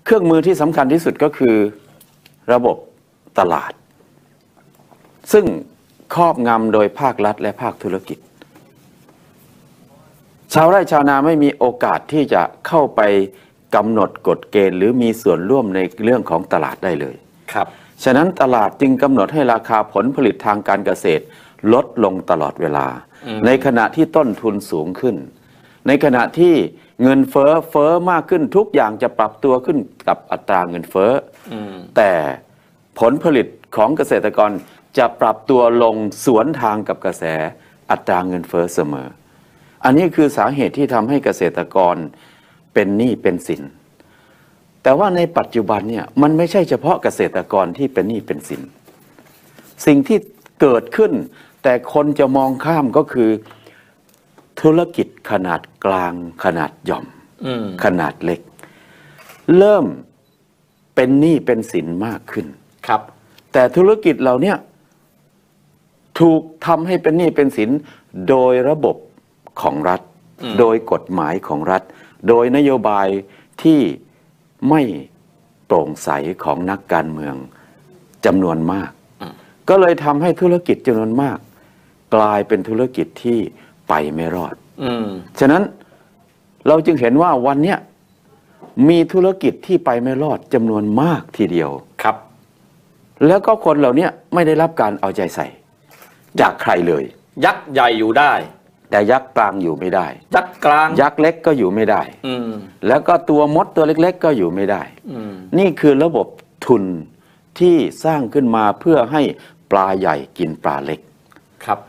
เครื่องมือที่สำคัญที่สุดก็คือระบบตลาดซึ่งครอบงำโดยภาครัฐและภาคธุรกิจชาวไร่ชาวนาไม่มีโอกาสที่จะเข้าไปกำหนดกฎเกณฑ์หรือมีส่วนร่วมในเรื่องของตลาดได้เลยครับฉะนั้นตลาดจึงกำหนดให้ราคาผลผลิตทางการเกษตรลดลงตลอดเวลาในขณะที่ต้นทุนสูงขึ้นในขณะที่เงินเฟ้อมากขึ้นทุกอย่างจะปรับตัวขึ้นกับอัตราเงินเฟ้อแต่ผลผลิตของเกษตรกรจะปรับตัวลงสวนทางกับกระแสอัตราเงินเฟ้อเสมออันนี้คือสาเหตุที่ทำให้เกษตรกรเป็นหนี้เป็นสินแต่ว่าในปัจจุบันเนี่ยมันไม่ใช่เฉพาะเกษตรกรที่เป็นหนี้เป็นสินสิ่งที่เกิดขึ้นแต่คนจะมองข้ามก็คือธุรกิจขนาดกลางขนาดหย่อมขนาดเล็กเริ่มเป็นหนี้เป็นสินมากขึ้นครับแต่ธุรกิจเหล่านี้ถูกทำให้เป็นหนี้เป็นสินโดยระบบของรัฐโดยกฎหมายของรัฐโดยนโยบายที่ไม่โปร่งใสของนักการเมืองจำนวนมากก็เลยทำให้ธุรกิจจำนวนมากกลายเป็นธุรกิจที่ไปไม่รอดฉะนั้นเราจึงเห็นว่าวันนี้มีธุรกิจที่ไปไม่รอดจำนวนมากทีเดียวครับแล้วก็คนเหล่านี้ไม่ได้รับการเอาใจใส่จากใครเลยยักษ์ใหญ่อยู่ได้แต่ยักษ์กลางอยู่ไม่ได้ยักษ์กลางยักษ์เล็กก็อยู่ไม่ได้แล้วก็ตัวมดตัวเล็กๆก็อยู่ไม่ได้นี่คือระบบทุนที่สร้างขึ้นมาเพื่อให้ปลาใหญ่กินปลาเล็กครับ